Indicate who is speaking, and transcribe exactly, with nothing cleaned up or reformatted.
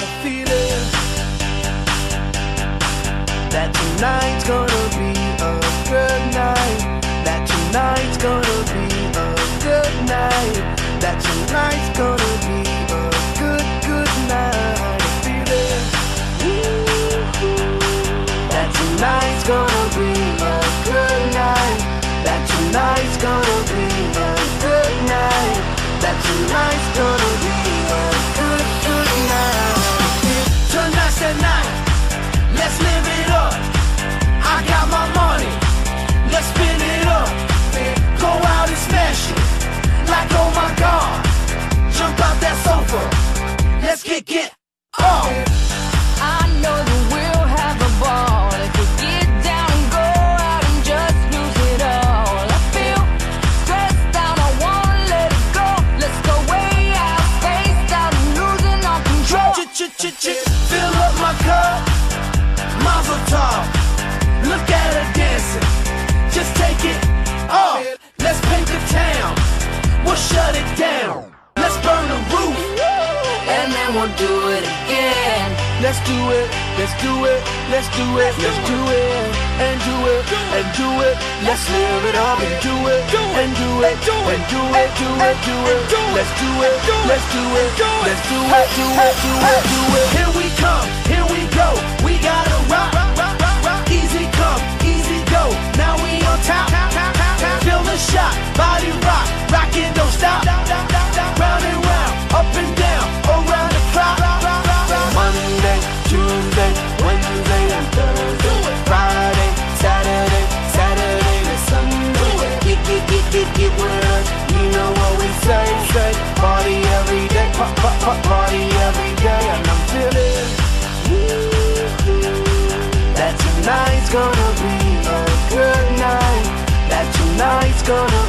Speaker 1: a feeling that tonight's gonna be a good night. That tonight's gonna be a good night. That tonight's gonna be a good, good night. A feeling that tonight's gonna be a good night. That tonight's gonna be a good night. That tonight's gonna be a good, good night. Tonight's the night, let's live it up. I got my money, let's spin it up. Go out and smash it, like oh my God. Jump out that sofa, let's kick it off.
Speaker 2: I know that we'll have a ball if we get down and go out and just lose it all. I feel stressed out, I wanna let it go. Let's go way out, spaced out and losing our control.
Speaker 1: Fill up my cup, mazel tov. Look at her dancing, just take it off. Let's paint the town, we'll shut it down. Let's burn the roof,
Speaker 2: And then we'll do it again.
Speaker 1: let's do it, let's do it, let's do it, let's do it, and do it, and do it. Let's live it up and do it, and do it, and do it, do it, do it. Let's do it, let's do it, let's do it, do it, do it, do it. Here we come, here we go, we gotta rock, rock, rock, rock. Easy come, easy go, now we on top. Feel the shot, body rock, rockin' don't stop. Round and round, up and down, around the clock. Monday, Tuesday, Wednesday, and Thursday, Friday, Saturday, Saturday to Sunday. Get, get, get, get, get with us. You know what we say, say. Party every day, pop, pop, pop, party every day. And I'm feeling that tonight's gonna be a good night. That tonight's gonna